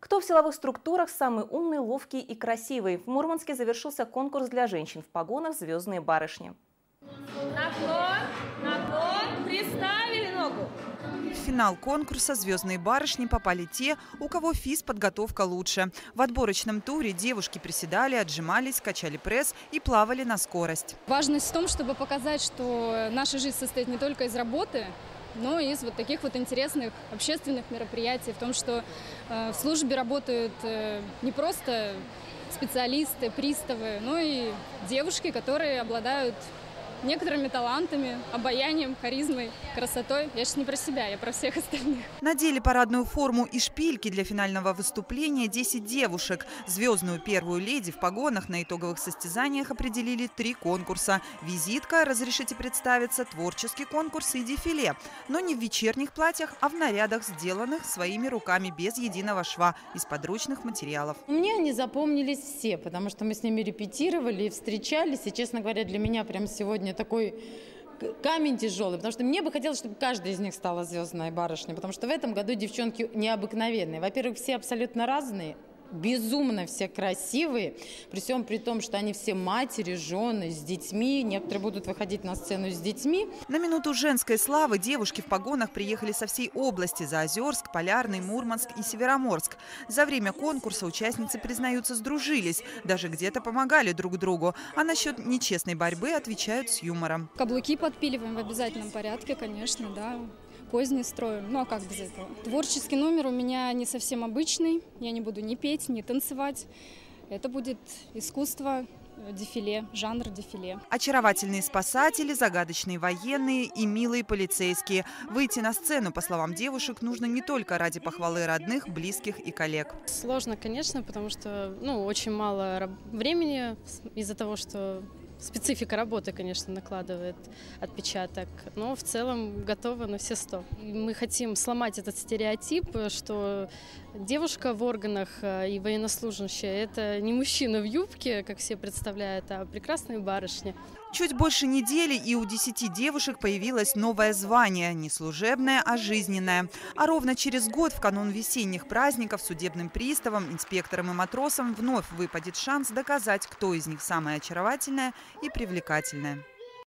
Кто в силовых структурах самый умный, ловкий и красивый? В Мурманске завершился конкурс для женщин в погонах «Звездные барышни». Наклон, приставили ногу. В финал конкурса «Звездные барышни» попали те, у кого физподготовка лучше. В отборочном туре девушки приседали, отжимались, качали пресс и плавали на скорость. Важность в том, чтобы показать, что наша жизнь состоит не только из работы, но и из вот таких вот интересных общественных мероприятий. В том, что в службе работают не просто специалисты, приставы, но и девушки, которые обладают некоторыми талантами, обаянием, харизмой, красотой. Я сейчас не про себя, я про всех остальных. Надели парадную форму и шпильки для финального выступления 10 девушек. Звездную первую леди в погонах на итоговых состязаниях определили 3 конкурса. Визитка, разрешите представиться, творческий конкурс и дефиле. Но не в вечерних платьях, а в нарядах, сделанных своими руками без единого шва, из подручных материалов. Мне они запомнились все, потому что мы с ними репетировали и встречались. И, честно говоря, для меня прямо сегодня такой камень тяжелый, потому что мне бы хотелось, чтобы каждая из них стала звездной барышней, потому что в этом году девчонки необыкновенные. Во-первых, все абсолютно разные, безумно все красивые, при всем при том, что они все матери, жены, с детьми, некоторые будут выходить на сцену с детьми. На минуту женской славы девушки в погонах приехали со всей области: Заозерск, Полярный, Мурманск и Североморск. За время конкурса участницы, признаются, сдружились, даже где-то помогали друг другу. А насчет нечестной борьбы отвечают с юмором. Каблуки подпиливаем в обязательном порядке, конечно, да. Поздний строим. Ну а как без этого? Творческий номер у меня не совсем обычный. Я не буду ни петь, ни танцевать. Это будет искусство, дефиле, жанр дефиле. Очаровательные спасатели, загадочные военные и милые полицейские. Выйти на сцену, по словам девушек, нужно не только ради похвалы родных, близких и коллег. Сложно, конечно, потому что очень мало времени из-за того, что специфика работы, конечно, накладывает отпечаток, но в целом готова на все 100. Мы хотим сломать этот стереотип, что девушка в органах и военнослужащая – это не мужчина в юбке, как все представляют, а прекрасные барышни. Чуть больше недели, и у 10 девушек появилось новое звание – не служебное, а жизненное. А ровно через год, в канун весенних праздников, судебным приставам, инспекторам и матросам вновь выпадет шанс доказать, кто из них самая очаровательная и привлекательная.